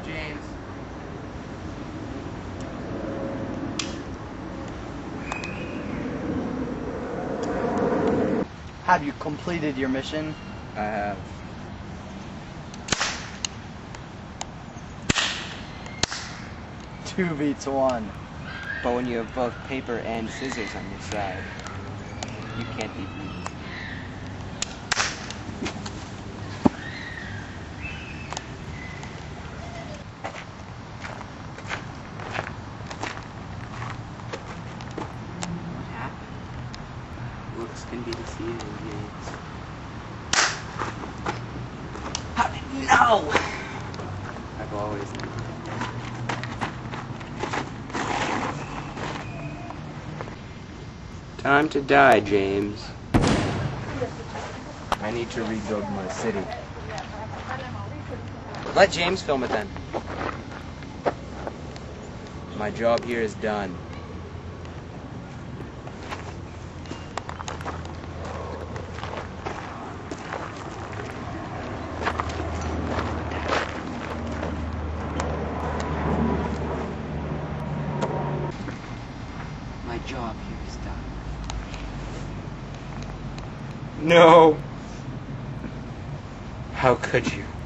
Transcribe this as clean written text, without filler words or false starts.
James. Have you completed your mission? I have. Two beats one. But when you have both paper and scissors on your side, you can't be beat. What happened? Looks can be deceiving, James. How did you know? I've always known. Time to die, James. I need to rebuild my city. Let James film it then. My job here is done. My job here is done. No. How could you?